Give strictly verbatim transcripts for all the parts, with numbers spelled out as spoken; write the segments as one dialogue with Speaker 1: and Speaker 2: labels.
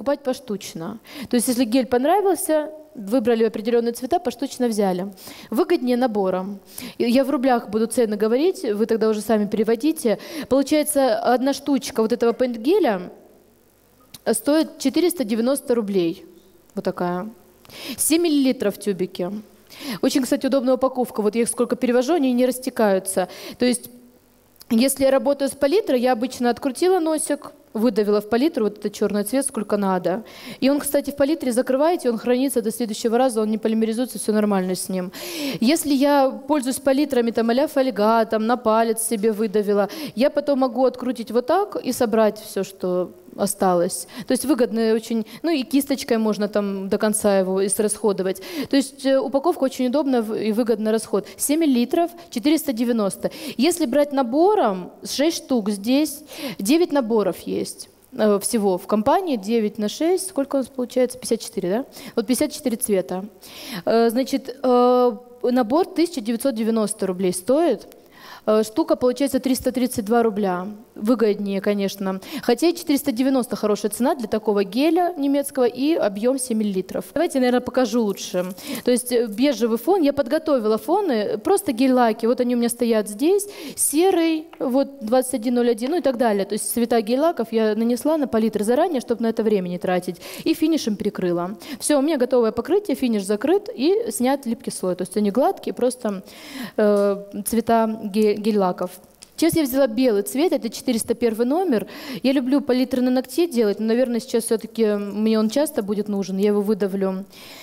Speaker 1: покупать поштучно. То есть если гель понравился, выбрали определенные цвета, поштучно взяли. Выгоднее набором. Я в рублях буду цены говорить, вы тогда уже сами переводите. Получается, одна штучка вот этого пейнт-геля стоит четыреста девяносто рублей. Вот такая. семь миллилитров в тюбике. Очень, кстати, удобная упаковка. Вот я их сколько перевожу, они не растекаются. То есть, если я работаю с палитрой, я обычно открутила носик, выдавила в палитру вот этот черный цвет, сколько надо. И он, кстати, в палитре закрываете, он хранится до следующего раза, он не полимеризуется, все нормально с ним. Если я пользуюсь палитрами там а-ля фольга, там на палец себе выдавила, я потом могу открутить вот так и собрать все, что осталось. То есть выгодно очень, ну и кисточкой можно там до конца его израсходовать. То есть упаковка очень удобна и выгодный расход. семь миллилитров, четыреста девяносто. Если брать набором, шесть штук здесь, девять наборов есть. Всего в компании девять на шесть, сколько у нас получается? пятьдесят четыре, да? Вот пятьдесят четыре цвета. Значит, набор тысяча девятьсот девяносто рублей стоит. Штука получается триста тридцать два рубля. Выгоднее, конечно. Хотя и четыреста девяносто хорошая цена для такого геля немецкого и объем семь миллилитров. Давайте, наверное, покажу лучше. То есть бежевый фон. Я подготовила фоны, просто гель-лаки. Вот они у меня стоят здесь. Серый, вот двадцать один ноль один, ну и так далее. То есть цвета гель-лаков я нанесла на палитры заранее, чтобы на это время не тратить. И финишем перекрыла. Все, у меня готовое покрытие, финиш закрыт и снят липкий слой. То есть они гладкие, просто э, цвета гель гель-лаков. Сейчас я взяла белый цвет, это четыреста первый номер. Я люблю палитры на ногте делать, но, наверное, сейчас все-таки мне он часто будет нужен, я его выдавлю.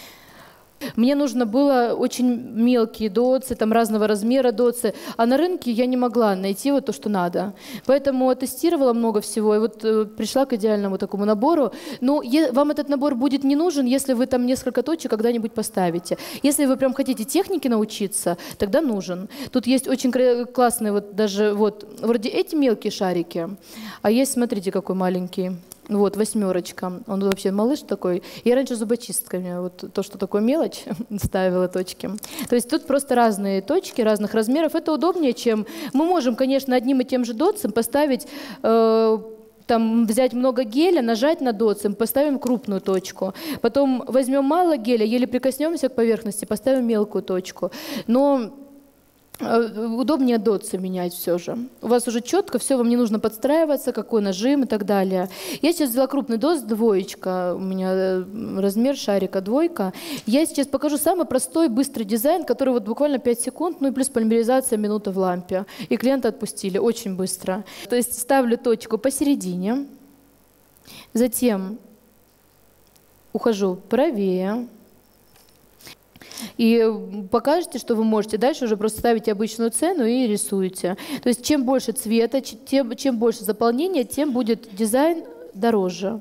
Speaker 1: Мне нужно было очень мелкие дотсы, там разного размера дотсы, а на рынке я не могла найти вот то, что надо. Поэтому тестировала много всего, и вот э, пришла к идеальному такому набору. Но е- вам этот набор будет не нужен, если вы там несколько точек когда-нибудь поставите. Если вы прям хотите технике научиться, тогда нужен. Тут есть очень классные, вот даже вот, вроде эти мелкие шарики, а есть, смотрите, какой маленький. Вот, восьмерочка. Он вообще малыш такой. Я раньше зубочистками, вот то, что такое мелочь, ставила точки. То есть тут просто разные точки, разных размеров. Это удобнее, чем... Мы можем, конечно, одним и тем же дотсом поставить... Э, там, взять много геля, нажать на дотсом, поставим крупную точку. Потом возьмем мало геля, еле прикоснемся к поверхности, поставим мелкую точку. Но... удобнее дотсы менять все же. У вас уже четко, все, вам не нужно подстраиваться, какой нажим и так далее. Я сейчас взяла крупный дотс, двоечка, у меня размер шарика двойка. Я сейчас покажу самый простой, быстрый дизайн, который вот буквально пять секунд, ну и плюс полимеризация минута в лампе. И клиента отпустили очень быстро. То есть ставлю точку посередине, затем ухожу правее. И покажете, что вы можете. Дальше уже просто ставите обычную цену и рисуете. То есть чем больше цвета, тем, чем больше заполнения, тем будет дизайн дороже.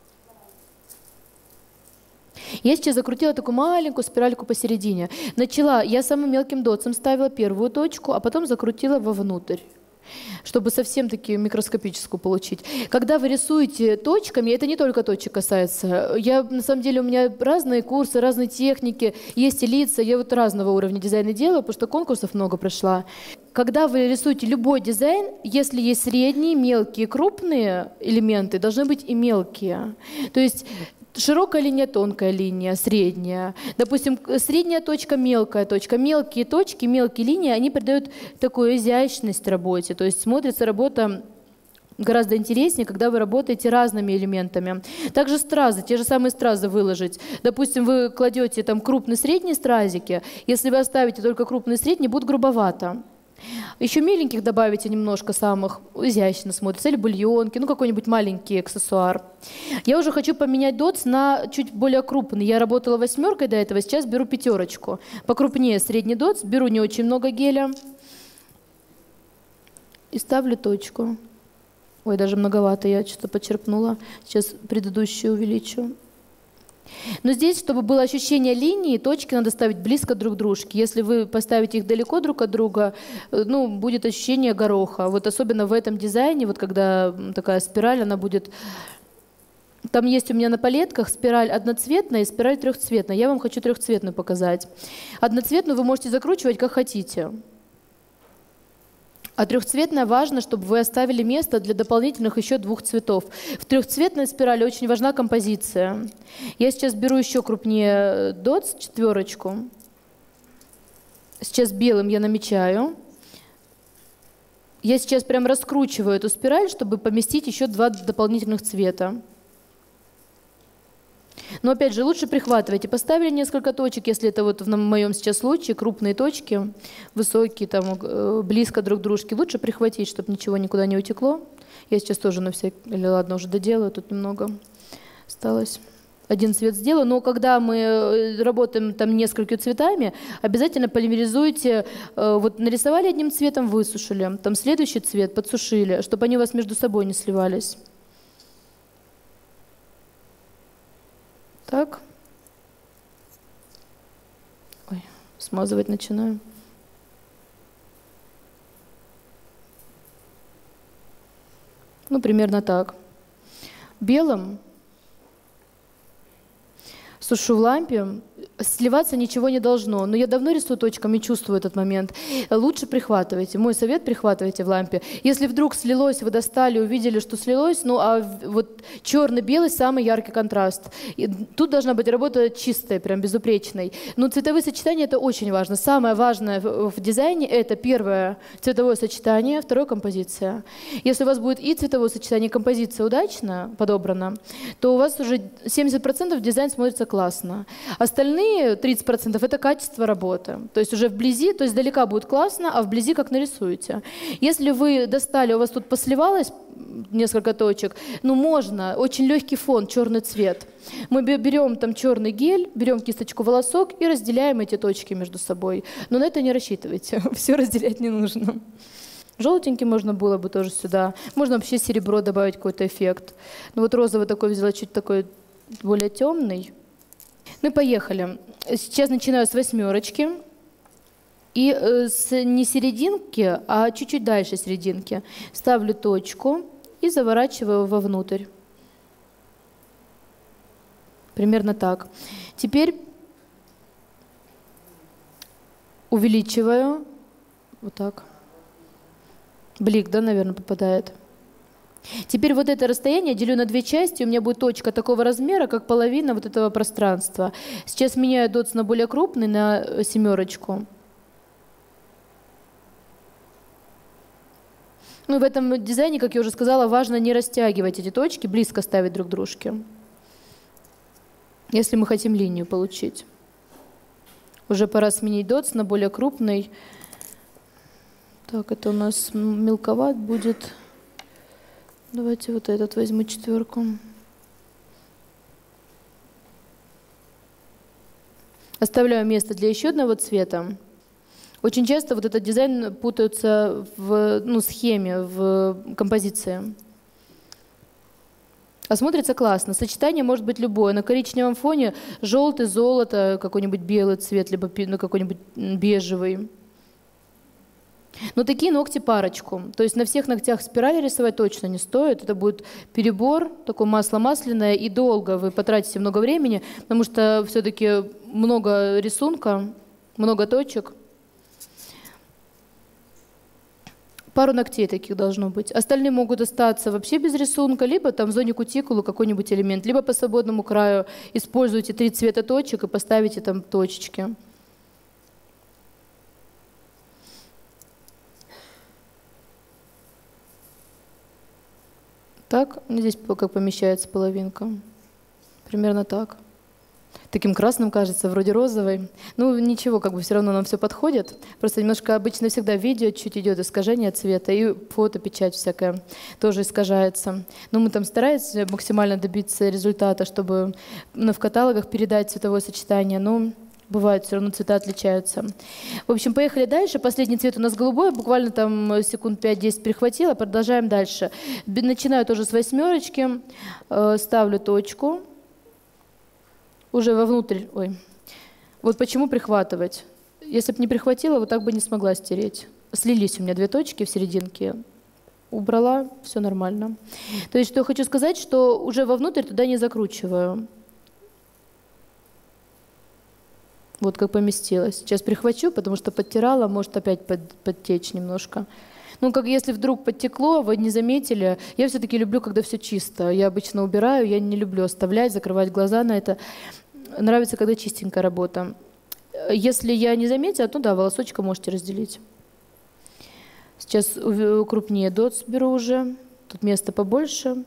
Speaker 1: Я сейчас закрутила такую маленькую спиральку посередине. Начала, я самым мелким дотсом ставила первую точку, а потом закрутила вовнутрь, чтобы совсем таки микроскопическую получить. Когда вы рисуете точками, это не только точек касается. Я, на самом деле, у меня разные курсы, разные техники, есть и лица, я вот разного уровня дизайна делаю, потому что конкурсов много прошла. Когда вы рисуете любой дизайн, если есть средние, мелкие, крупные элементы, должны быть и мелкие. То есть широкая линия, тонкая линия, средняя. Допустим, средняя точка, мелкая точка. Мелкие точки, мелкие линии, они придают такую изящность работе. То есть смотрится работа гораздо интереснее, когда вы работаете разными элементами. Также стразы, те же самые стразы выложить. Допустим, вы кладете там крупные, средние стразики. Если вы оставите только крупные, средние, будет грубовато. Еще миленьких добавите немножко самых, изящно смотрится, или бульонки, ну какой-нибудь маленький аксессуар. Я уже хочу поменять дотс на чуть более крупный. Я работала восьмеркой до этого, сейчас беру пятерочку. Покрупнее средний дотс, беру не очень много геля и ставлю точку. Ой, даже многовато, я что-то почерпнула. Сейчас предыдущую увеличу. Но здесь, чтобы было ощущение линии, точки надо ставить близко друг к дружке. Если вы поставите их далеко друг от друга, ну, будет ощущение гороха. Вот особенно в этом дизайне, вот когда такая спираль, она будет... Там есть у меня на палетках спираль одноцветная и спираль трехцветная. Я вам хочу трехцветную показать. Одноцветную вы можете закручивать как хотите. А трехцветная важно, чтобы вы оставили место для дополнительных еще двух цветов. В трехцветной спирали очень важна композиция. Я сейчас беру еще крупнее дотс, четверочку. Сейчас белым я намечаю. Я сейчас прям раскручиваю эту спираль, чтобы поместить еще два дополнительных цвета. Но опять же, лучше прихватывайте. Поставили несколько точек, если это вот в моем сейчас случае, крупные точки, высокие, там, близко друг к дружке. Лучше прихватить, чтобы ничего никуда не утекло. Я сейчас тоже на всякий... Или ладно, уже доделаю, тут немного осталось. Один цвет сделаю, но когда мы работаем там несколькими цветами, обязательно полимеризуйте. Вот нарисовали одним цветом, высушили. Там следующий цвет подсушили, чтобы они у вас между собой не сливались. Так. Ой, смазывать начинаю. Ну, примерно так. Белым сушу в лампе. Сливаться ничего не должно. Но я давно рисую точками, чувствую этот момент. Лучше прихватывайте. Мой совет — прихватывайте в лампе. Если вдруг слилось, вы достали, увидели, что слилось, ну а вот черно-белый — самый яркий контраст. И тут должна быть работа чистая, прям безупречной. Но цветовые сочетания — это очень важно. Самое важное в дизайне — это первое — цветовое сочетание, второе — композиция. Если у вас будет и цветовое сочетание, и композиция удачно подобрана, то у вас уже семьдесят процентов дизайн смотрится классно. Остальные тридцать процентов это качество работы. То есть уже вблизи, то есть далека будет классно, а вблизи как нарисуете. Если вы достали, у вас тут посливалось несколько точек, ну можно, очень легкий фон, черный цвет. Мы берем там черный гель, берем кисточку волосок и разделяем эти точки между собой. Но на это не рассчитывайте, все разделять не нужно. Желтенький можно было бы тоже сюда. Можно вообще серебро добавить, какой-то эффект. Ну вот розовый такой взяла, чуть такой более темный. Ну и поехали. Сейчас начинаю с восьмерочки. И с не серединки, а чуть-чуть дальше серединки. Ставлю точку и заворачиваю вовнутрь. Примерно так. Теперь увеличиваю. Вот так. Блик, да, наверное, попадает. Теперь вот это расстояние делю на две части, у меня будет точка такого размера, как половина вот этого пространства. Сейчас меняю дотс на более крупный, на семерочку. Ну, в этом дизайне, как я уже сказала, важно не растягивать эти точки, близко ставить друг к дружке, если мы хотим линию получить. Уже пора сменить дотс на более крупный. Так, это у нас мелковат будет. Давайте вот этот возьму, четверку. Оставляю место для еще одного цвета. Очень часто вот этот дизайн путаются в ну, схеме, в композиции. А смотрится классно. Сочетание может быть любое. На коричневом фоне желтый, золото, какой-нибудь белый цвет, либо ну, какой-нибудь бежевый. Но такие ногти парочку. То есть на всех ногтях спирали рисовать точно не стоит. Это будет перебор, такое масло масляное, и долго вы потратите много времени, потому что все-таки много рисунка, много точек. Пару ногтей таких должно быть. Остальные могут остаться вообще без рисунка, либо там в зоне кутикулы какой-нибудь элемент, либо по свободному краю используйте три цвета точек и поставите там точечки. Так, здесь как помещается половинка. Примерно так. Таким красным кажется, вроде розовый. Ну, ничего, как бы все равно нам все подходит. Просто немножко обычно всегда в видео чуть идет искажение цвета, и фото, печать всякая тоже искажается. Но мы там стараемся максимально добиться результата, чтобы ну, в каталогах передать цветовое сочетание. Но бывает, все равно цвета отличаются. В общем, поехали дальше. Последний цвет у нас голубой. Буквально там секунд пять-десять перехватила. Продолжаем дальше. Начинаю тоже с восьмерочки. Ставлю точку. Уже вовнутрь. Ой. Вот почему прихватывать. Если бы не прихватила, вот так бы не смогла стереть. Слились у меня две точки в серединке. Убрала, все нормально. То есть, что я хочу сказать, что уже вовнутрь туда не закручиваю. Вот как поместилось. Сейчас прихвачу, потому что подтирала, может опять под, подтечь немножко. Ну, как если вдруг подтекло, вы не заметили. Я все-таки люблю, когда все чисто. Я обычно убираю, я не люблю оставлять, закрывать глаза на это. Нравится, когда чистенькая работа. Если я не заметила, то да, волосочка можете разделить. Сейчас крупнее дотс беру уже. Тут места побольше.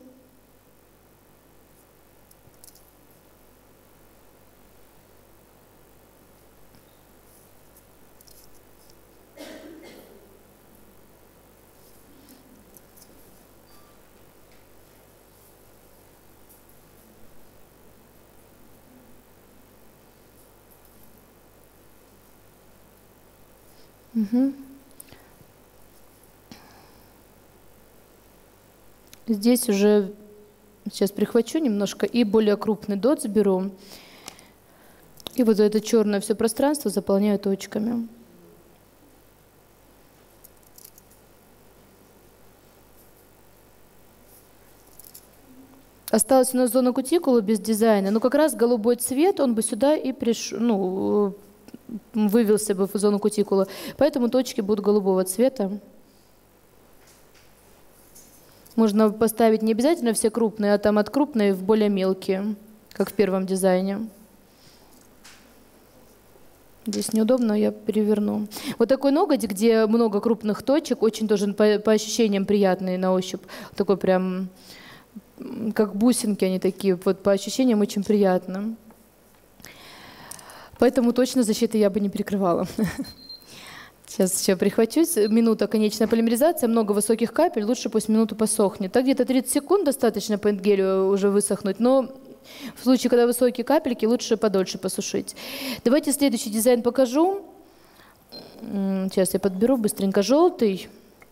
Speaker 1: Угу. Здесь уже сейчас прихвачу немножко и более крупный дотс беру. И вот это черное все пространство заполняю точками. Осталась у нас зона кутикулы без дизайна, но как раз голубой цвет, он бы сюда и пришел, ну, вывелся бы в зону кутикулы. Поэтому точки будут голубого цвета. Можно поставить не обязательно все крупные, а там от крупной в более мелкие, как в первом дизайне. Здесь неудобно, я переверну. Вот такой ноготь, где много крупных точек, очень тоже по, по ощущениям приятный на ощупь. Такой прям, как бусинки они такие, вот по ощущениям очень приятно. Поэтому точно защиты я бы не перекрывала. Сейчас еще прихвачусь. Минута конечная полимеризация, много высоких капель, лучше пусть минуту посохнет. Так где-то тридцать секунд достаточно по эндгелю уже высохнуть, но в случае, когда высокие капельки, лучше подольше посушить. Давайте следующий дизайн покажу. Сейчас я подберу быстренько желтый.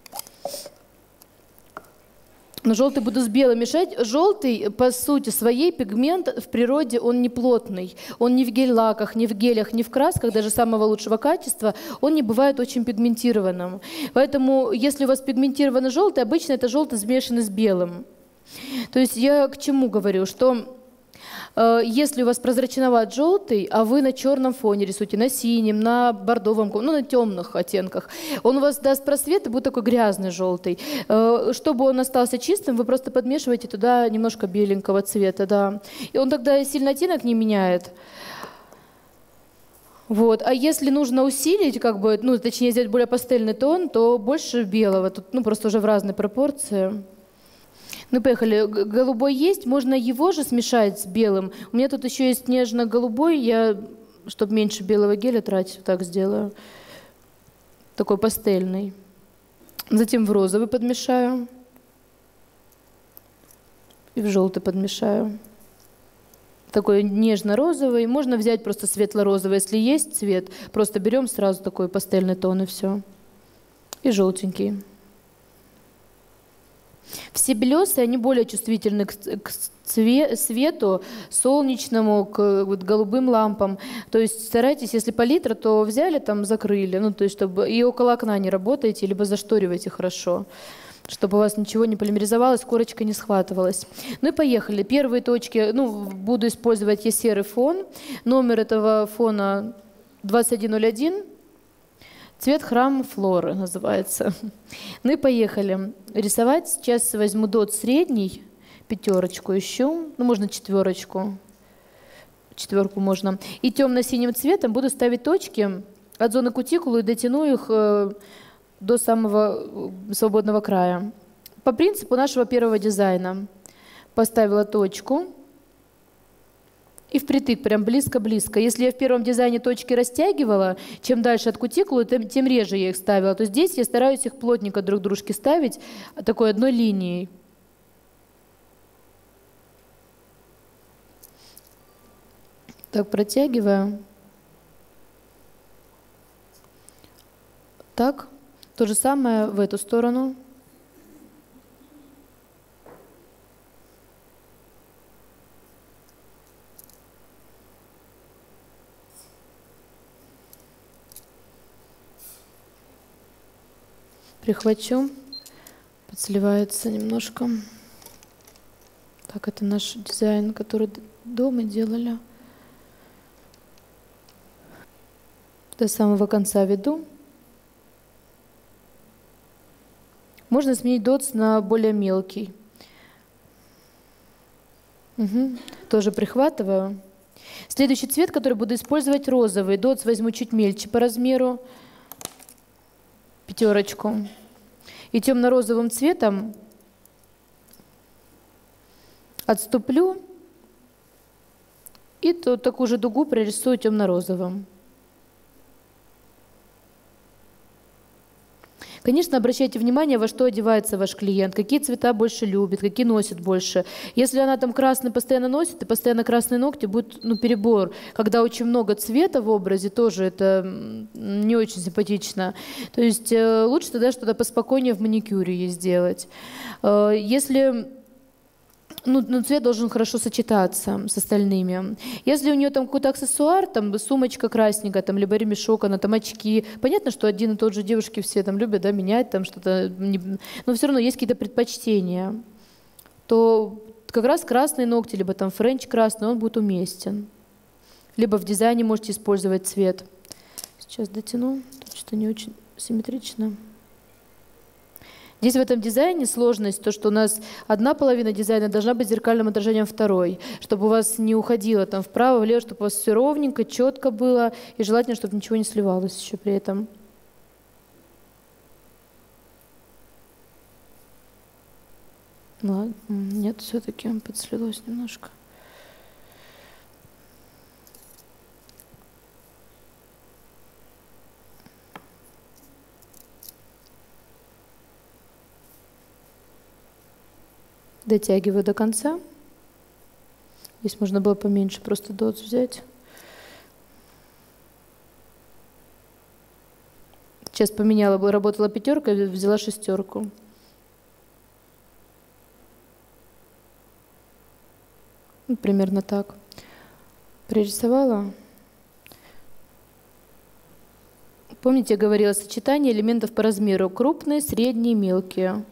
Speaker 1: Но желтый буду с белым мешать. Желтый, по сути своей, пигмент в природе, он не плотный. Он не в гель-лаках, не в гелях, не в красках, даже самого лучшего качества, он не бывает очень пигментированным. Поэтому, если у вас пигментированный желтый, обычно это желтый смешанный с белым. То есть я к чему говорю, что э, если у вас прозрачноват желтый, а вы на черном фоне рисуете, на синем, на бордовом, ну на темных оттенках, он у вас даст просвет и будет такой грязный желтый. Э, чтобы он остался чистым, вы просто подмешиваете туда немножко беленького цвета, да. И он тогда сильно оттенок не меняет. Вот. А если нужно усилить, как бы, ну, точнее сделать более пастельный тон, то больше белого, тут, ну, просто уже в разной пропорции. Ну, поехали. Голубой есть, можно его же смешать с белым. У меня тут еще есть нежно-голубой, я, чтобы меньше белого геля тратить, вот так сделаю. Такой пастельный. Затем в розовый подмешаю. И в желтый подмешаю. Такой нежно-розовый. Можно взять просто светло-розовый, если есть цвет. Просто берем сразу такой пастельный тон и все. И желтенький. Все белесые, они более чувствительны к, к цве, свету, солнечному, к вот, голубым лампам. То есть старайтесь, если палитра, то взяли, там закрыли. Ну, то есть, чтобы и около окна не работаете, либо зашторивайте хорошо, чтобы у вас ничего не полимеризовалось, корочка не схватывалась. Ну и поехали. Первые точки, ну, буду использовать я серый фон. Номер этого фона двадцать один ноль один. Цвет храм Флоры называется. Ну и поехали. Рисовать сейчас возьму дот средний, пятерочку ищу, ну можно четверочку, четверку можно. И темно-синим цветом буду ставить точки от зоны кутикулы и дотяну их до самого свободного края. По принципу нашего первого дизайна. Поставила точку. И впритык, прям близко-близко. Если я в первом дизайне точки растягивала, чем дальше от кутикулы, тем, тем реже я их ставила. То здесь я стараюсь их плотненько друг к дружке ставить такой одной линией. Так, протягиваю. Так, то же самое в эту сторону. Прихвачу, подсливается немножко. Так, это наш дизайн, который дома делали. До самого конца веду. Можно сменить дотс на более мелкий. Угу. Тоже прихватываю. Следующий цвет, который буду использовать, розовый. Дотс возьму чуть мельче по размеру. Пятерочку. И темно-розовым цветом отступлю. И тут такую же дугу прорисую темно-розовым. Конечно, обращайте внимание, во что одевается ваш клиент, какие цвета больше любит, какие носит больше. Если она там красный постоянно носит и постоянно красные ногти, будет ну, перебор. Когда очень много цвета в образе, тоже это не очень симпатично. То есть э, лучше тогда что-то поспокойнее в маникюре ей сделать. Э, если... Ну, ну, цвет должен хорошо сочетаться с остальными. Если у нее там какой-то аксессуар, там сумочка красненькая, там, либо ремешок, она там очки. Понятно, что один и тот же девушки все там любят, да, менять там что-то. Но все равно есть какие-то предпочтения. То как раз красные ногти, либо там френч красный, он будет уместен. Либо в дизайне можете использовать цвет. Сейчас дотяну, тут что-то не очень симметрично. Здесь в этом дизайне сложность, то, что у нас одна половина дизайна должна быть зеркальным отражением второй, чтобы у вас не уходило там вправо, влево, чтобы у вас все ровненько, четко было, и желательно, чтобы ничего не сливалось еще при этом. Ладно, нет, все-таки подслилось немножко. Дотягиваю до конца. Здесь можно было поменьше просто дотс взять. Сейчас поменяла, работала пятерка, взяла шестерку. Ну, примерно так. Пририсовала. Помните, я говорила сочетание элементов по размеру. Крупные, средние, мелкие.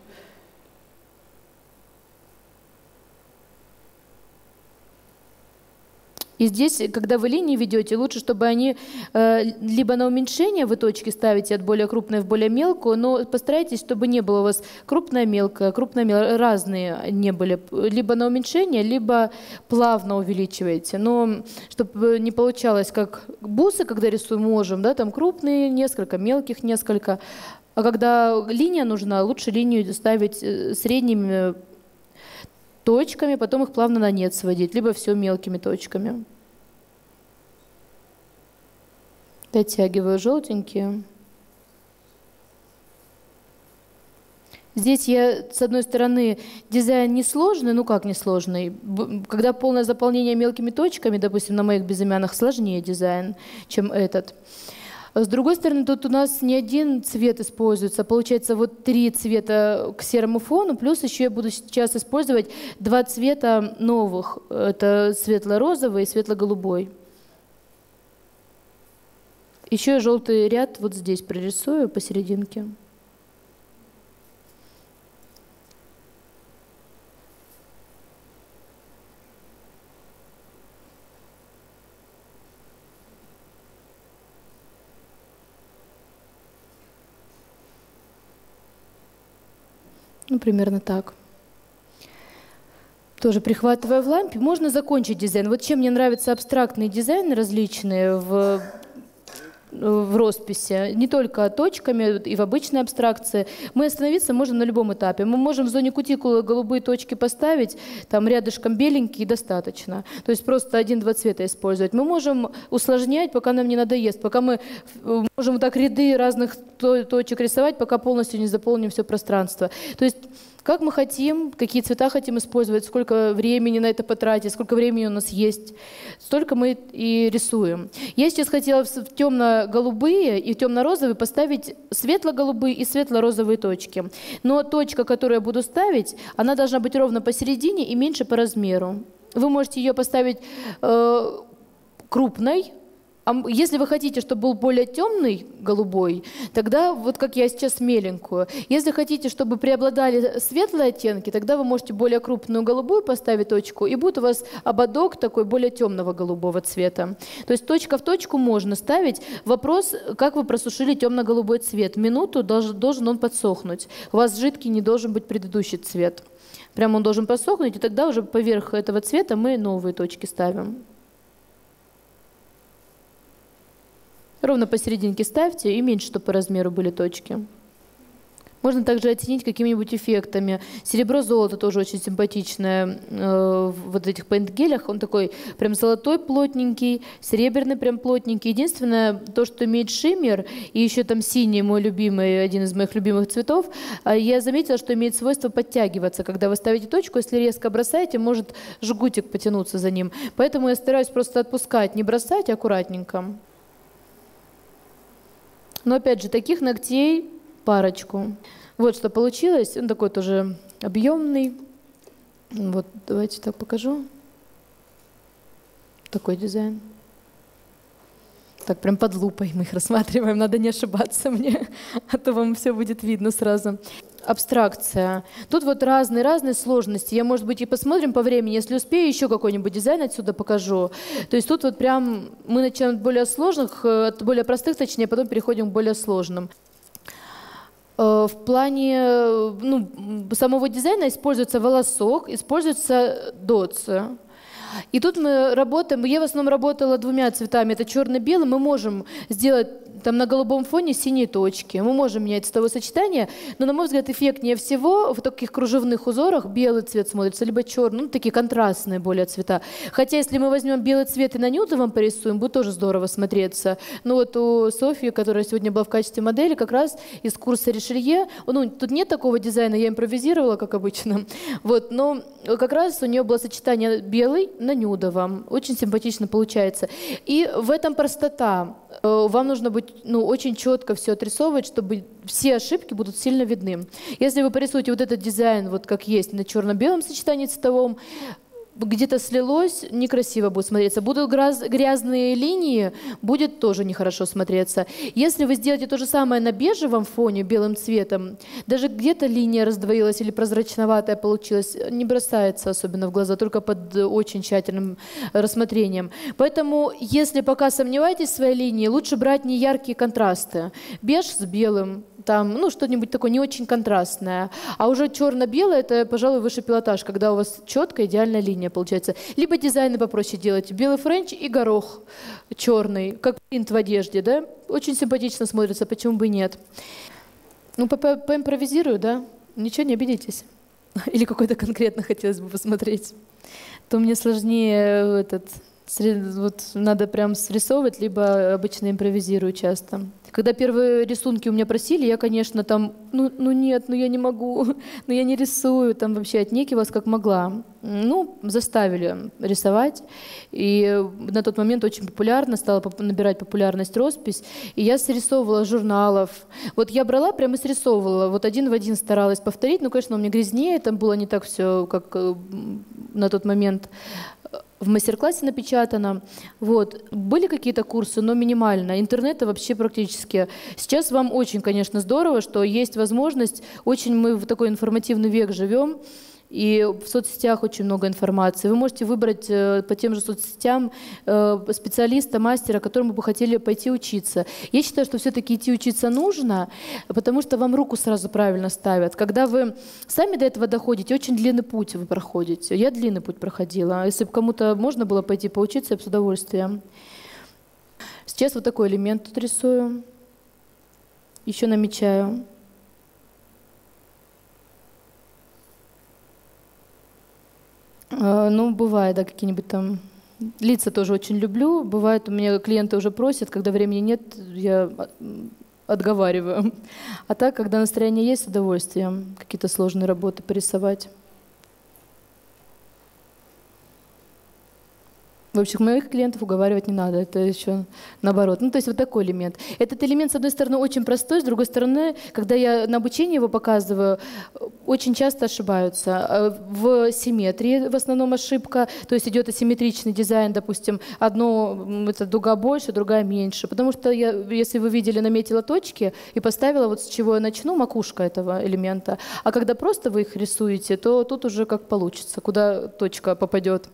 Speaker 1: И здесь, когда вы линии ведете, лучше, чтобы они э, либо на уменьшение вы точки ставите от более крупной в более мелкую, но постарайтесь, чтобы не было у вас крупная, мелкая, крупная, мелкая, разные не были. Либо на уменьшение, либо плавно увеличиваете. Но чтобы не получалось, как бусы, когда рисуем, можем, да, там крупные несколько, мелких несколько. А когда линия нужна, лучше линию ставить средними точками, потом их плавно на нет сводить, либо все мелкими точками. Дотягиваю желтенькие. Здесь я, с одной стороны, дизайн несложный, ну как несложный, когда полное заполнение мелкими точками, допустим, на моих безымянных, сложнее дизайн, чем этот. С другой стороны, тут у нас не один цвет используется, получается вот три цвета к серому фону, плюс еще я буду сейчас использовать два цвета новых, это светло-розовый и светло-голубой. Еще я желтый ряд вот здесь прорисую посерединке. Ну, примерно так. Тоже прихватывая в лампе, можно закончить дизайн. Вот чем мне нравятся абстрактные дизайны различные в, в росписи, не только точками и в обычной абстракции. Мы остановиться можем на любом этапе. Мы можем в зоне кутикулы голубые точки поставить, там рядышком беленькие, достаточно. То есть просто один-два цвета использовать. Мы можем усложнять, пока нам не надоест, пока мы можем вот так ряды разных точек рисовать, пока полностью не заполним все пространство. То есть как мы хотим, какие цвета хотим использовать, сколько времени на это потратить, сколько времени у нас есть, столько мы и рисуем. Я сейчас хотела в темно-голубые и темно-розовые поставить светло-голубые и светло-розовые точки. Но точка, которую я буду ставить, она должна быть ровно посередине и меньше по размеру. Вы можете ее поставить э, крупной, А если вы хотите, чтобы был более темный голубой, тогда вот как я сейчас меленькую. Если хотите, чтобы преобладали светлые оттенки, тогда вы можете более крупную голубую поставить точку, и будет у вас ободок такой более темного голубого цвета. То есть точка в точку можно ставить. Вопрос, как вы просушили темно-голубой цвет. Минуту должен, должен он подсохнуть. У вас жидкий не должен быть предыдущий цвет. Прямо он должен подсохнуть, и тогда уже поверх этого цвета мы новые точки ставим. Ровно посерединке ставьте и меньше, чтобы по размеру были точки. Можно также оттенить какими-нибудь эффектами. Серебро-золото тоже очень симпатичное э, в вот этих пейнт-гелях. Он такой прям золотой плотненький, серебряный прям плотненький. Единственное, то, что имеет шиммер, и еще там синий, мой любимый, один из моих любимых цветов, я заметила, что имеет свойство подтягиваться. Когда вы ставите точку, если резко бросаете, может жгутик потянуться за ним. Поэтому я стараюсь просто отпускать, не бросать, а аккуратненько. Но опять же, таких ногтей парочку. Вот что получилось. Он такой тоже объемный. Вот, давайте так покажу. Такой дизайн. Так, прям под лупой мы их рассматриваем. Надо не ошибаться мне, а то вам все будет видно сразу. Абстракция. Тут вот разные-разные сложности. Я, может быть, и посмотрим по времени. Если успею, еще какой-нибудь дизайн отсюда покажу. То есть тут вот прям мы начинаем от более сложных, от более простых, точнее, потом переходим к более сложным. В плане ну, самого дизайна используется волосок, используется дотсы. И тут мы работаем, я в основном работала двумя цветами, это черно-белый, мы можем сделать там на голубом фоне синие точки, мы можем менять цветовое сочетание, но, на мой взгляд, эффектнее всего в таких кружевных узорах белый цвет смотрится, либо черный, ну, такие контрастные более цвета. Хотя, если мы возьмем белый цвет и на нюдовом порисуем, будет тоже здорово смотреться. Ну, вот у Софьи, которая сегодня была в качестве модели, как раз из курса Ришелье, ну, тут нет такого дизайна, я импровизировала, как обычно, вот, но как раз у нее было сочетание белый на нюдовом, очень симпатично получается. И в этом простота. Вам нужно быть ну, очень четко все отрисовывать, чтобы все ошибки будут сильно видны. Если вы порисуете вот этот дизайн, вот как есть, на черно-белом сочетании цветовом, где-то слилось, некрасиво будет смотреться. Будут грязные линии, будет тоже нехорошо смотреться. Если вы сделаете то же самое на бежевом фоне, белым цветом, даже где-то линия раздвоилась или прозрачноватая получилась, не бросается особенно в глаза, только под очень тщательным рассмотрением. Поэтому, если пока сомневаетесь в своей линии, лучше брать неяркие контрасты. Беж с белым, там, ну, что-нибудь такое не очень контрастное. А уже черно-белое – это, пожалуй, высший пилотаж, когда у вас четкая, идеальная линия получается. Либо дизайны попроще делайте. Белый френч и горох черный, как принт в одежде, да? Очень симпатично смотрится, почему бы и нет. Ну, по -по поимпровизирую, да? Ничего, не обидитесь. Или какой-то конкретно хотелось бы посмотреть. То мне сложнее этот... Вот надо прям срисовывать, либо обычно импровизирую часто. Когда первые рисунки у меня просили, я, конечно, там, ну, ну нет, ну я не могу, ну я не рисую, там вообще отнекивалась как могла. Ну, заставили рисовать, и на тот момент очень популярно, стала набирать популярность роспись, и я срисовывала журналов. Вот я брала, прямо срисовывала, вот один в один старалась повторить, ну, конечно, у меня грязнее, там было не так все, как на тот момент в мастер-классе напечатано. Вот. Были какие-то курсы, но минимально. Интернета вообще практически. Сейчас вам очень, конечно, здорово, что есть возможность. Очень мы в такой информативный век живем. И в соцсетях очень много информации. Вы можете выбрать по тем же соцсетям специалиста, мастера, которому бы хотели пойти учиться. Я считаю, что все-таки идти учиться нужно, потому что вам руку сразу правильно ставят. Когда вы сами до этого доходите, очень длинный путь вы проходите. Я длинный путь проходила. Если бы кому-то можно было пойти поучиться, я бы с удовольствием. Сейчас вот такой элемент тут рисую. Еще намечаю. Ну, бывает, да, какие-нибудь там лица тоже очень люблю. Бывает, у меня клиенты уже просят, когда времени нет, я отговариваю. А так, когда настроение есть, с удовольствием какие-то сложные работы порисовать. В общем, моих клиентов уговаривать не надо, это еще наоборот. Ну, то есть вот такой элемент. Этот элемент, с одной стороны, очень простой, с другой стороны, когда я на обучении его показываю, очень часто ошибаются. В симметрии в основном ошибка, то есть идет асимметричный дизайн, допустим, одно это дуга больше, другая меньше. Потому что, я, если вы видели, наметила точки и поставила, вот с чего я начну, макушка этого элемента. А когда просто вы их рисуете, то тут уже как получится, куда точка попадет.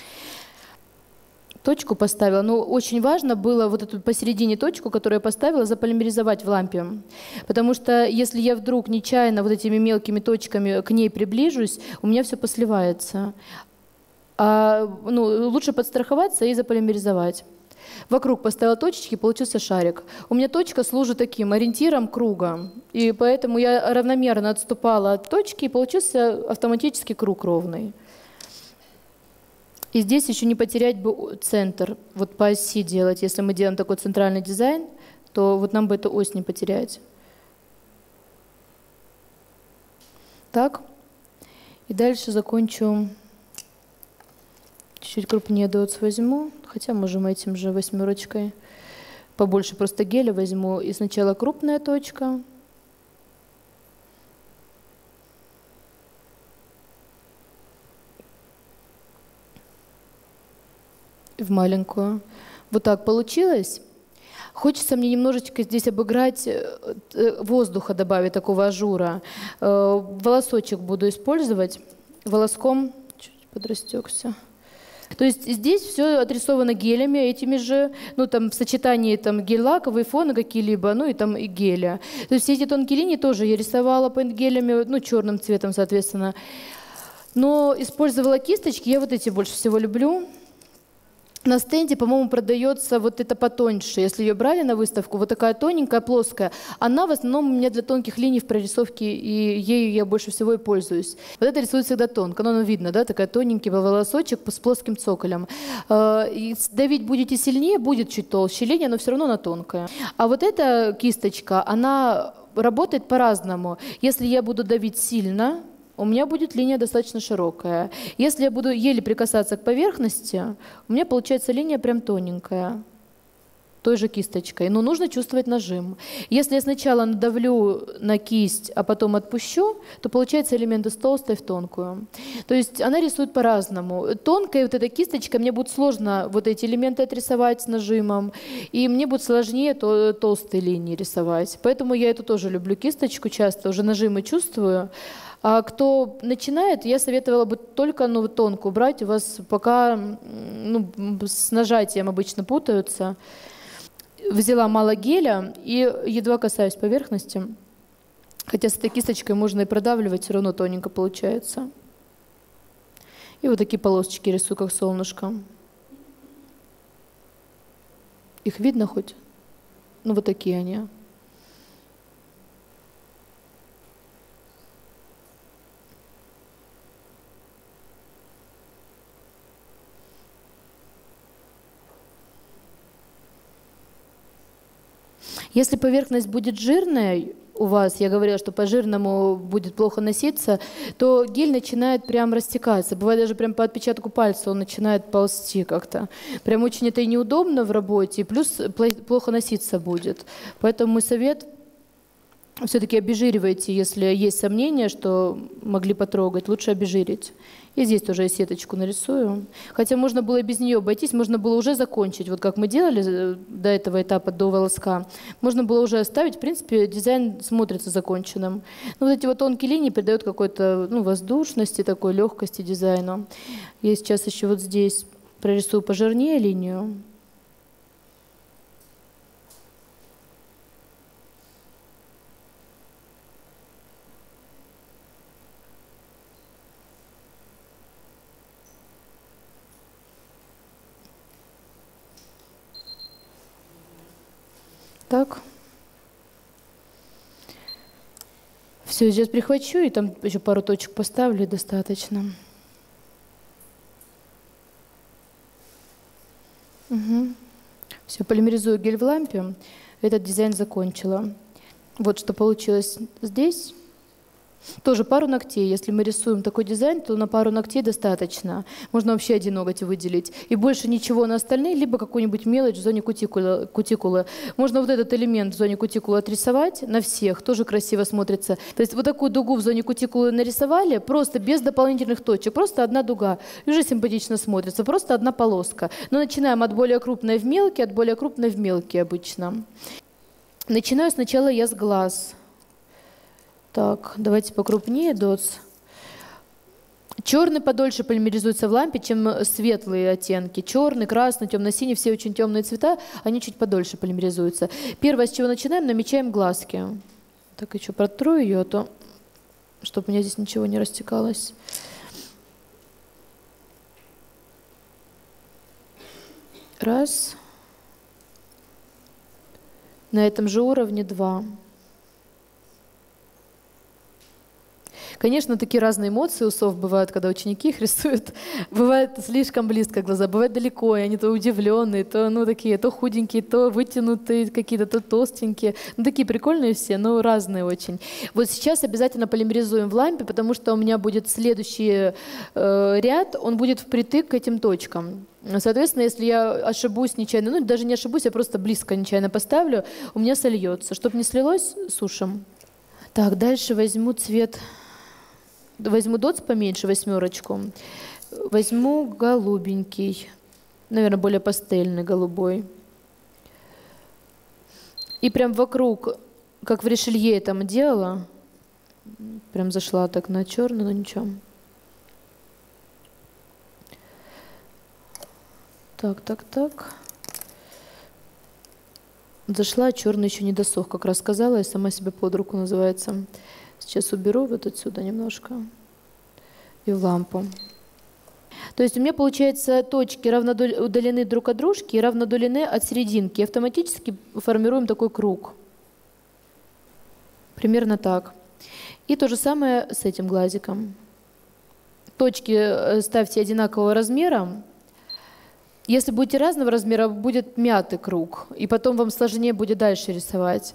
Speaker 1: Точку поставила, но очень важно было вот эту посередине точку, которую я поставила, заполимеризовать в лампе. Потому что если я вдруг нечаянно вот этими мелкими точками к ней приближусь, у меня все посливается. А, ну, лучше подстраховаться и заполимеризовать. Вокруг поставила точечки, получился шарик. У меня точка служит таким ориентиром круга. И поэтому я равномерно отступала от точки, и получился автоматически круг ровный. И здесь еще не потерять бы центр, вот по оси делать. Если мы делаем такой центральный дизайн, то вот нам бы эту ось не потерять. Так. И дальше закончу. Чуть-чуть крупнее дотс возьму, хотя можем этим же восьмерочкой. Побольше просто геля возьму. И сначала крупная точка. В маленькую. Вот так получилось. Хочется мне немножечко здесь обыграть, воздуха добавить, такого ажура. Волосочек буду использовать. Волоском чуть подрастекся. То есть здесь все отрисовано гелями, этими же, ну там в сочетании там гель-лаковые фоны какие-либо, ну и там и геля. То есть все эти тонкие линии тоже я рисовала по гелями, ну черным цветом, соответственно. Но использовала кисточки, я вот эти больше всего люблю. На стенде, по-моему, продается вот это потоньше. Если ее брали на выставку, вот такая тоненькая, плоская. Она в основном у меня для тонких линий в прорисовке, и ею я больше всего и пользуюсь. Вот это рисует всегда тонко. Но ну, видно, да, такая тоненький волосочек с плоским цоколем. И давить будете сильнее, будет чуть толще линия, но все равно она тонкая. А вот эта кисточка, она работает по-разному. Если я буду давить сильно, у меня будет линия достаточно широкая. Если я буду еле прикасаться к поверхности, у меня получается линия прям тоненькая, той же кисточкой. Но нужно чувствовать нажим. Если я сначала надавлю на кисть, а потом отпущу, то получается элемент из толстой в тонкую. То есть она рисует по-разному. Тонкая вот эта кисточка, мне будет сложно вот эти элементы отрисовать с нажимом, и мне будет сложнее то, толстые линии рисовать. Поэтому я эту тоже люблю кисточку часто, уже нажимы чувствую. А кто начинает, я советовала бы только ну, тонкую брать. У вас пока ну, с нажатием обычно путаются. Взяла мало геля и едва касаюсь поверхности. Хотя с этой кисточкой можно и продавливать, все равно тоненько получается. И вот такие полосочки рисую, как солнышко. Их видно хоть? Ну вот такие они. Если поверхность будет жирная у вас, я говорила, что по жирному будет плохо носиться, то гель начинает прям растекаться. Бывает даже прям по отпечатку пальца он начинает ползти как-то. Прям очень это и неудобно в работе, и плюс плохо носиться будет. Поэтому мой совет — все-таки обезжиривайте, если есть сомнения, что могли потрогать, лучше обезжирить. И здесь тоже я сеточку нарисую. Хотя можно было и без нее обойтись, можно было уже закончить. Вот как мы делали до этого этапа, до волоска, можно было уже оставить. В принципе, дизайн смотрится законченным. Но вот эти вот тонкие линии придают какой-то ну, воздушности, такой легкости дизайну. Я сейчас еще вот здесь прорисую пожирнее линию. Так. Все, сейчас прихвачу, и там еще пару точек поставлю, и достаточно. Угу. Все, полимеризую гель в лампе. Этот дизайн закончила. Вот что получилось здесь. Тоже пару ногтей. Если мы рисуем такой дизайн, то на пару ногтей достаточно. Можно вообще один ноготь выделить. И больше ничего на остальные, либо какую-нибудь мелочь в зоне кутикулы. кутикулы. Можно вот этот элемент в зоне кутикулы отрисовать на всех, тоже красиво смотрится. То есть вот такую дугу в зоне кутикулы нарисовали, просто без дополнительных точек, просто одна дуга. И уже симпатично смотрится, просто одна полоска. Но начинаем от более крупной в мелкий, от более крупной в мелкий обычно. Начинаю сначала я с глаз. Так, давайте покрупнее дотс. Черный подольше полимеризуется в лампе, чем светлые оттенки. Черный, красный, темно-синий, все очень темные цвета, они чуть подольше полимеризуются. Первое, с чего начинаем, намечаем глазки. Так, еще протру ее, а то, чтобы у меня здесь ничего не растекалось. Раз. На этом же уровне два. Конечно, такие разные эмоции у сов бывают, когда ученики их рисуют. Бывает слишком близко глаза, бывает далеко, и они то удивленные, то ну, такие, то худенькие, то вытянутые какие-то, то толстенькие. Ну, такие прикольные все, но разные очень. Вот сейчас обязательно полимеризуем в лампе, потому что у меня будет следующий э, ряд, он будет впритык к этим точкам. Соответственно, если я ошибусь нечаянно, ну даже не ошибусь, я просто близко нечаянно поставлю, у меня сольется. Чтобы не слилось, сушим. Так, дальше возьму цвет... Возьму дотс поменьше, восьмерочку. Возьму голубенький, наверное, более пастельный, голубой. И прям вокруг, как в решелье там делала, прям зашла так на черный, но ничего. Так, так, так. Зашла, черный еще не досох, как раз сказала, я сама себе под руку, называется. Сейчас уберу вот отсюда немножко и в лампу. То есть у меня, получается, точки равнодулены друг от дружки и равнодулены от серединки. И автоматически формируем такой круг. Примерно так. И то же самое с этим глазиком. Точки ставьте одинакового размера. Если будете разного размера, будет мятый круг. И потом вам сложнее будет дальше рисовать.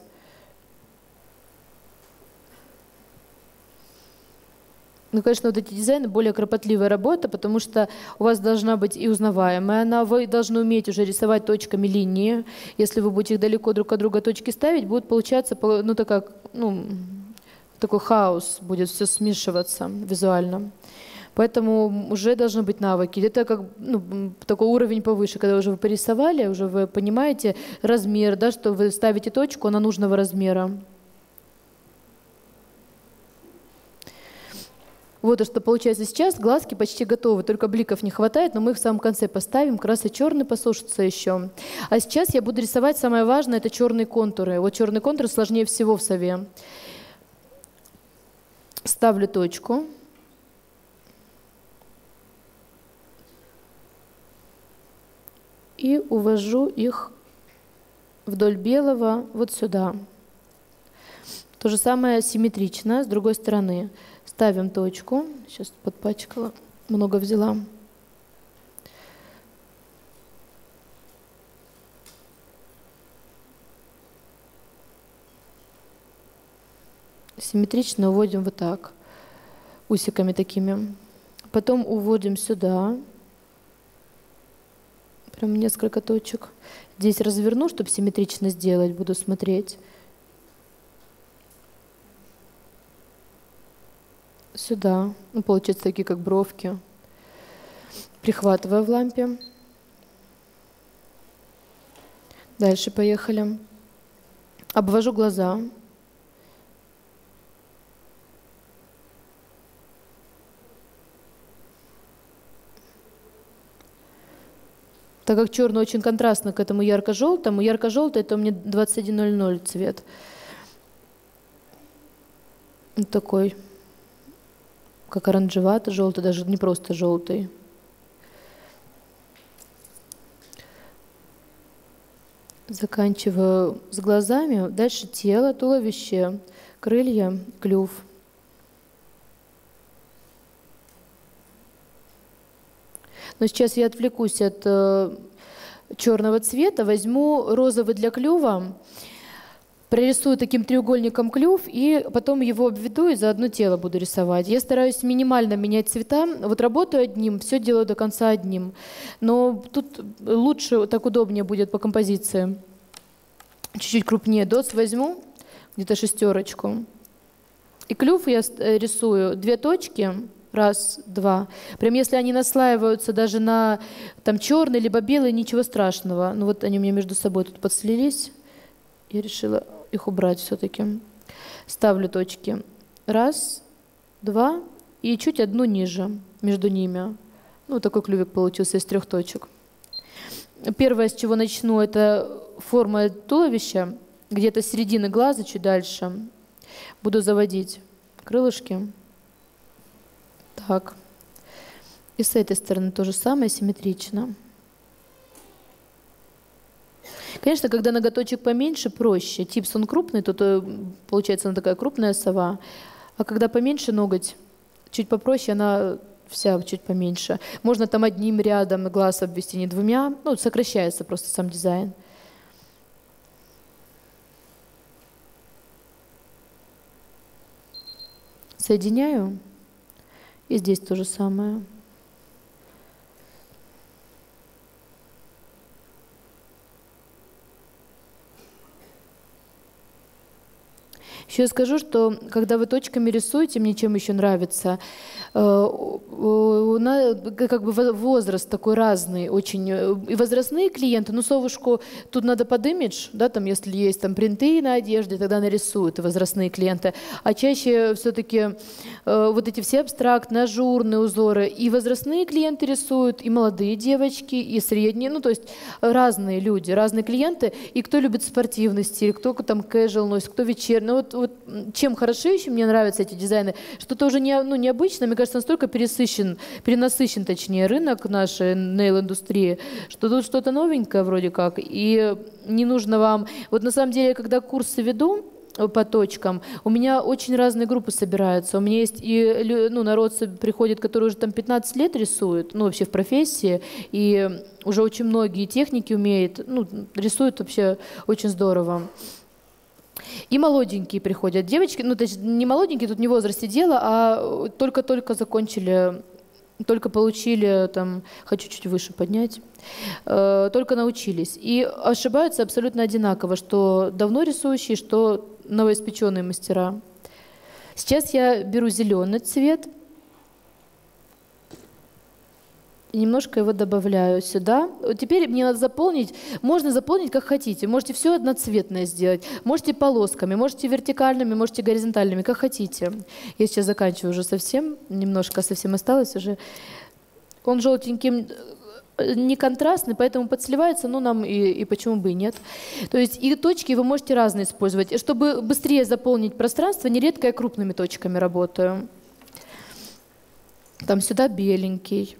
Speaker 1: Ну, конечно, вот эти дизайны более кропотливая работа, потому что у вас должна быть и узнаваемая она, вы должны уметь уже рисовать точками линии. Если вы будете их далеко друг от друга точки ставить, будет получаться, ну, такая, ну, такой хаос, будет все смешиваться визуально. Поэтому уже должны быть навыки. Это как ну, такой уровень повыше, когда уже вы порисовали, уже вы понимаете размер, да, что вы ставите точку, она нужного размера. Вот и что получается сейчас, глазки почти готовы, только бликов не хватает, но мы их в самом конце поставим, красный черный посушится еще. А сейчас я буду рисовать, самое важное, это черные контуры. Вот черный контур сложнее всего в сове. Ставлю точку. И увожу их вдоль белого вот сюда. То же самое симметрично с другой стороны. Ставим точку. Сейчас подпачкала, много взяла. Симметрично уводим вот так, усиками такими. Потом уводим сюда. Прям несколько точек. Здесь разверну, чтобы симметрично сделать, буду смотреть. Сюда. Ну, получается такие, как бровки. Прихватываю в лампе. Дальше поехали. Обвожу глаза. Так как черный очень контрастно к этому ярко-желтому, ярко-желтый это у меня двадцать один ноль ноль цвет. Вот такой, как оранжевато-желтый, даже не просто желтый. Заканчиваю с глазами. Дальше тело, туловище, крылья, клюв. Но сейчас я отвлекусь от э, черного цвета, возьму розовый для клюва. Прорисую таким треугольником клюв, и потом его обведу и заодно тело буду рисовать. Я стараюсь минимально менять цвета. Вот работаю одним, все делаю до конца одним. Но тут лучше, так удобнее будет по композиции. Чуть-чуть крупнее дотс возьму, где-то шестерочку. И клюв я рисую две точки. Раз, два. Прям если они наслаиваются даже на там, черный либо белый, ничего страшного. Ну вот они у меня между собой тут подслились. Я решила их убрать все-таки. Ставлю точки. Раз, два. И чуть одну ниже между ними. Ну, такой клювик получился из трех точек. Первое, с чего начну, это форма туловища. Где-то с середины глаза, чуть дальше. Буду заводить крылышки. Так. И с этой стороны то же самое, симметрично. Конечно, когда ноготочек поменьше, проще. Типс он крупный, то получается она такая крупная сова. А когда поменьше ноготь, чуть попроще, она вся чуть поменьше. Можно там одним рядом глаз обвести, не двумя. Ну, сокращается просто сам дизайн. Соединяю. И здесь то же самое. Еще я скажу, что когда вы точками рисуете, мне чем еще нравится, как бы возраст такой разный, очень. И возрастные клиенты, ну, совушку тут надо под имидж, да, там, если есть там принты на одежде, тогда нарисуют и возрастные клиенты. А чаще все-таки вот эти все абстрактные, ажурные узоры, и возрастные клиенты рисуют, и молодые девочки, и средние, ну, то есть разные люди, разные клиенты, и кто любит спортивный стиль, кто там casual носит, кто вечерний. Ну, вот, вот чем хороши еще мне нравятся эти дизайны, что-то уже не, ну, необычно, мне кажется, настолько пересыщен, перенасыщен, точнее, рынок нашей нейл-индустрии, что тут что-то новенькое вроде как, и не нужно вам... Вот на самом деле, когда курсы веду по точкам, у меня очень разные группы собираются. У меня есть и ну, народ приходит, который уже там пятнадцать лет рисует, ну, вообще в профессии, и уже очень многие техники умеет, ну, рисуют вообще очень здорово. И молоденькие приходят девочки, ну, то есть не молоденькие, тут не в возрасте дело, а только-только закончили, только получили, там, хочу чуть выше поднять, э, только научились. И ошибаются абсолютно одинаково, что давно рисующие, что новоиспеченные мастера. Сейчас я беру зеленый цвет и немножко его добавляю сюда. Теперь мне надо заполнить. Можно заполнить как хотите. Можете все одноцветное сделать. Можете полосками, можете вертикальными, можете горизонтальными, как хотите. Я сейчас заканчиваю уже совсем. Немножко совсем осталось уже. Он желтеньким не контрастный, поэтому подсливается, ну нам и, и почему бы и нет. То есть и точки вы можете разные использовать. И чтобы быстрее заполнить пространство, нередко я крупными точками работаю. Там сюда беленький.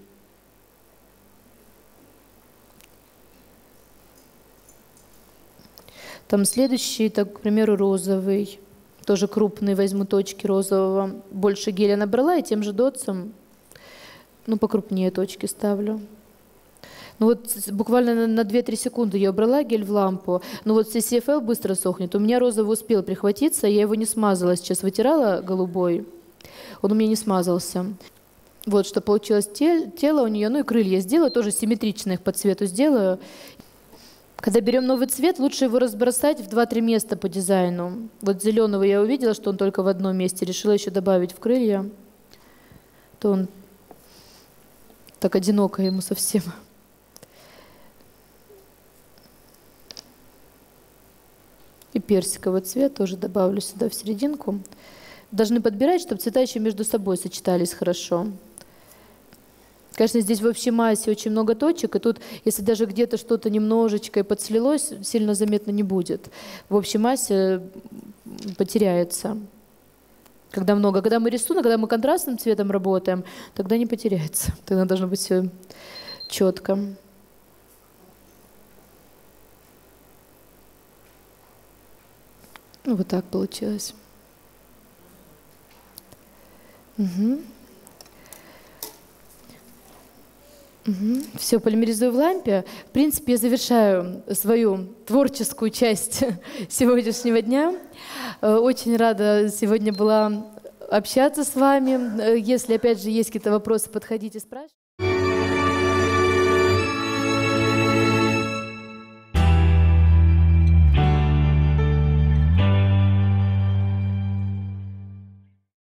Speaker 1: Там следующий, так, к примеру, розовый. Тоже крупный, возьму точки розового. Больше геля набрала и тем же дотсом, ну, покрупнее точки ставлю. Ну вот буквально на две-три секунды я убрала гель в лампу, но вот си си эф эл быстро сохнет. У меня розовый успел прихватиться, я его не смазала. Сейчас вытирала голубой, он у меня не смазался. Вот что получилось тело у нее, ну и крылья сделаю, тоже симметрично их по цвету сделаю. Когда берем новый цвет, лучше его разбросать в два-три места по дизайну. Вот зеленого я увидела, что он только в одном месте. Решила еще добавить в крылья. То он так одиноко ему совсем. И персиковый цвет тоже добавлю сюда в серединку. Должны подбирать, чтобы цвета еще между собой сочетались хорошо. Конечно, здесь в общей массе очень много точек, и тут, если даже где-то что-то немножечко и подслилось, сильно заметно не будет. В общей массе потеряется. Когда много. Когда мы рисуем, когда мы контрастным цветом работаем, тогда не потеряется. Тогда должно быть все четко. Ну, вот так получилось. Угу. Все, полимеризую в лампе. В принципе, я завершаю свою творческую часть сегодняшнего дня. Э, Очень рада сегодня была общаться с вами. Э, Если, опять же, есть какие-то вопросы, подходите, спрашивайте.